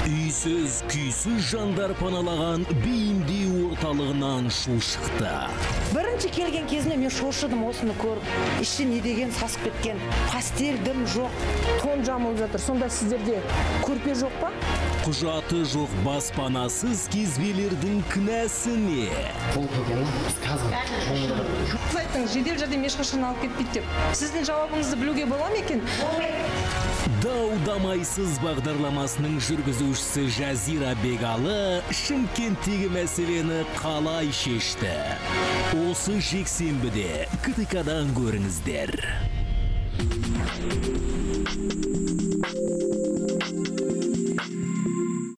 Үйсіз, күйсіз жандар паналаған бейімдеу орталығынан шу шықты. Бірінші келген кезінде мен шошыдым осыны көріп. Іші не деген сасып кеткен. Пастель дым жоқ, тон жамылып жатыр. Сонда сіздерде көрпе жоқ па? Құжаты жоқ баспанасыз кезбелердің кінәсі не? Сіз айтыңыз, жедел жәрдем ешқашан алып кетпейді деп. Сіздің жауабыңызды білуге бола ма екен? Дау-дамайсыз бағдарламасының жүргізушісі Жазира Бегалы Шымкенттегі мәселені қалай шешті? Осы жексенбіде КТК-дан көріңіздер.